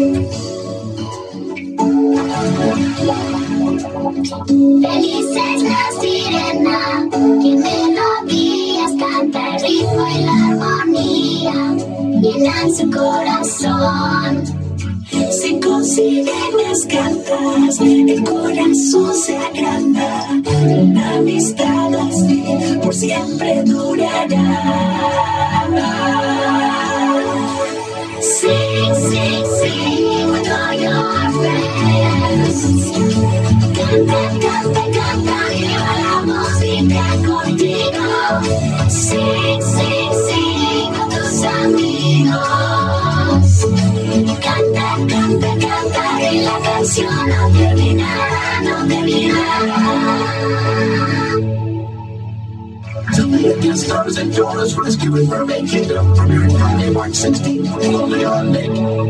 Felices la sirena, que melodías canta el ritmo y la armonía, llenan su corazón. Si consiguen las cantas, el corazón se agranda, la amistad así por siempre durará. Sing, sing, sing with all your friends. Canta, canta, canta, lleva la música contigo. Sing, sing, sing con tus amigos. Canta, canta, canta, y la canción no terminará, no terminará. Against stars and daughters rescuing Mermaid Kingdom. Premiering Friday, March 16th. Lonely on Lake.